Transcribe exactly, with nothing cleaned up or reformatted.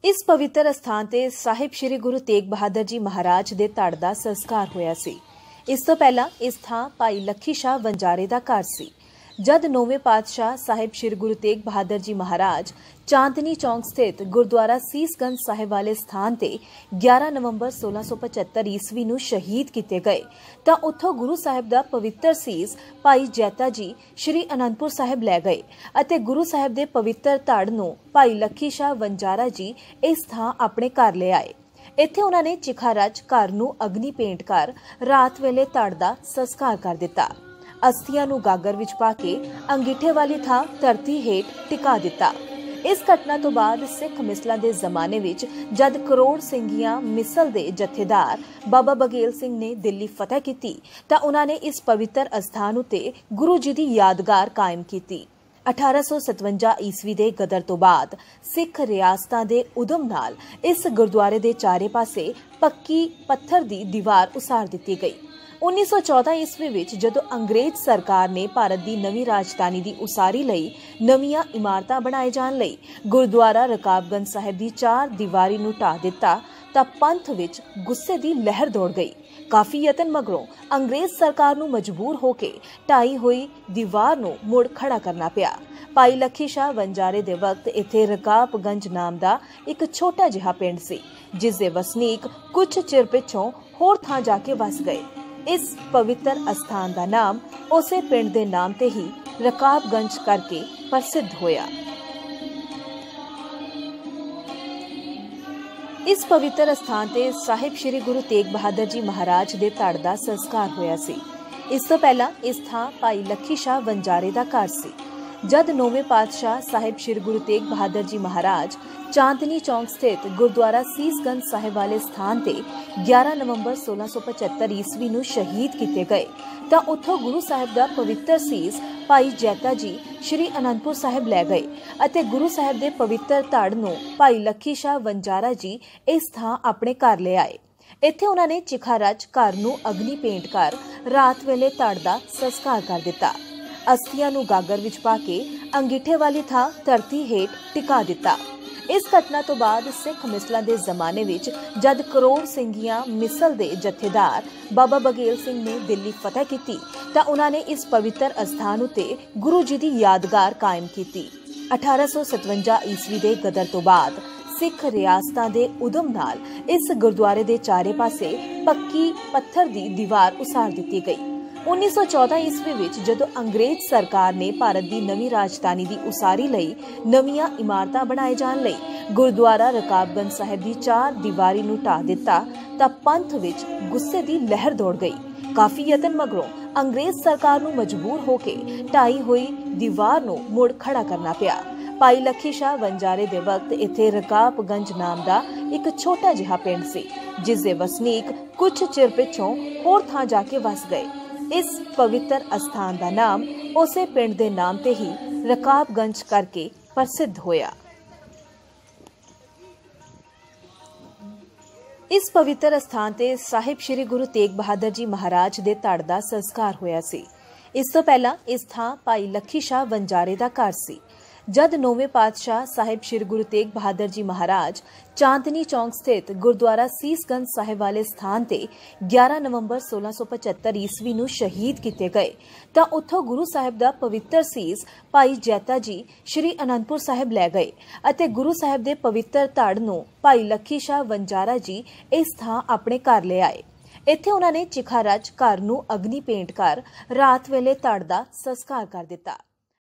इस पवित्र अस्थान ते साहिब श्री गुरु तेग बहादुर जी महाराज दे धड़ दा संस्कार होया सी। इस तो पहला इस थां भाई लखी शाह वंजारे दा घर सी। जद नौवें पातशाह साहिब श्री गुरु तेग बहादुर जी महाराज चांदनी चौक स्थित गुरुद्वारा सीसगंज साहिब वाले स्थान ते ग्यारह नवंबर सोलह सौ पचहत्तर ईस्वी नूं शहीद किए गए तां उत्थों गुरु साहिब दा पवित्र सीस भाई जैता जी श्री आनंदपुर साहिब लै गए अते गुरु साहिब दे पवित्र धड़ नूं भाई लखी शाह वंजारा जी इस थां अपने घर ले आए। इत्थे उन्हां ने चिखा रच घर नूं अग्नि भेंट कर रात वेले धड़ दा संस्कार कर दिता। अस्थियां नूं गागर विच पा के अंगीठे वाली थां धरती हेठ टिका दिता। इस घटना तो बाद सिख मिसलां दे जमाने विच जद करोड़ सिंघियां मिसल दे जथेदार बाबा बघेल सिंह ने दिल्ली फतह कीती तां उन्हां ने इस पवित्र अस्थान उत्ते गुरु जी दी यादगार कायम कीती। अठारह सौ सतवंजा ईस्वी दे गदर तो बाद सिख रियासतां दे उदम नाल इस गुरुद्वारे दे चारे पासे पक्की पत्थर दी दीवार उसार दित्ती गई। उन्नीस सौ चौदह ईस्वी विच जदों अंग्रेज सरकार ने भारत दी नवीं राजधानी दी उसारी लई नवीआं इमारतां बनाए जाण लई गुरुद्वारा रकाबगंज साहिब दी चार दीवारी नूं ढाह दिता तां पंथ विच गुस्से दी लहर दौड़ गई। काफी यतन मगरों अंग्रेज सरकार नूं मजबूर होके ढाई हुई दीवार नूं मुड़ खड़ा करना पिया। भाई लखी शाह वंजारे दे वक्त इत्थे रकाबगंज नाम दा एक छोटा जिहा पिंड सी, जिस दे वसनीक कुछ चिर पिछों होर थां जाके वस गए। इस पवित्र अस्थान का नाम उसे पिंड दे नाम ते ही रकाबगंज करके प्रसिद्ध होया। इस पवित्र अस्थान ते साहिब श्री गुरु तेग बहादुर जी महाराज दे धड़ दा संस्कार होया सी। इस तो पहला इस थां भाई लखी शाह वंजारे दा घर सी। जद नौवें पातशाह साहिब श्री गुरु तेग बहादुर जी महाराज चांदनी चौक स्थित गुरुद्वारा सीसगंज साहिब वाले स्थान ते ग्यारह नवंबर सोलह सौ पचहत्तर ईस्वी नूं शहीद किए गए तां उत्थों गुरु साहिब दा पवित्र सीस भाई जैता जी श्री आनंदपुर साहिब लै गए अते गुरु साहिब दे पवित्र धड़ नूं भाई लखी शाह वंजारा जी इस थां अपने घर ले आए। इत्थे उन्हां ने चिखा रच घर नूं अग्नि भेंट कर रात वेले धड़ दा संस्कार कर दिता। अस्थियां नूं गागर विच पा के अंगीठे वाली थां धरती हेठ टिका दिता। इस घटना तो बाद सिख मिसलां दे जमाने विच जद करोड़ सिंघियां मिसल दे जथेदार बाबा बघेल सिंह ने दिल्ली फतह कीती तां उन्हां ने इस पवित्र अस्थान उत्ते गुरु जी दी यादगार कायम कीती। अठारह सौ सतवंजा ईस्वी दे गदर तो बाद सिख रियासतां दे उदम नाल इस गुरुद्वारे दे चारे पासे पक्की पत्थर दी दीवार उसार दित्ती गई। उन्नीस सौ चौदह ईस्वी विच जदों अंग्रेज सरकार ने भारत दी नवीं राजधानी दी उसारी लई नवीआं इमारतां बनाए जाण लई गुरुद्वारा रकाबगंज साहिब दी चार दीवारी नूं ढाह दिता तां पंथ विच गुस्से दी लहर दौड़ गई। काफी यतन मगरों अंग्रेज सरकार नूं मजबूर होके ढाई हुई दीवार नूं मुड़ खड़ा करना पिया। भाई लखी शाह वंजारे दे वक्त इत्थे रकाबगंज नाम दा एक छोटा जिहा पिंड सी, जिस दे वसनीक कुछ चिर पिछों होर थां जाके वस गए। इस पवित्र अस्थान का नाम उसे पिंड दे नाम ते ही रकाबगंज करके प्रसिद्ध होया। इस पवित्र अस्थान ते साहिब श्री गुरु तेग बहादुर जी महाराज दे धड़ दा संस्कार होया सी। इस तो पहला इस थां भाई लखी शाह वंजारे दा घर सी। जद नौवें पातशाह साहिब श्री गुरु तेग बहादुर जी महाराज चांदनी चौक स्थित गुरुद्वारा सीसगंज साहिब वाले स्थान ते ग्यारह नवंबर सोलह सौ पचहत्तर ईस्वी नूं शहीद किए गए तां उत्थों गुरु साहिब दा पवित्र सीस भाई जैता जी श्री आनंदपुर साहिब लै गए अते गुरु साहिब दे पवित्र धड़ नूं भाई लखी शाह वंजारा जी इस थां अपने घर ले आए। इत्थे उन्हां ने चिखा रच घर नूं अग्नि भेंट कर रात वेले धड़ दा संस्कार कर दिता।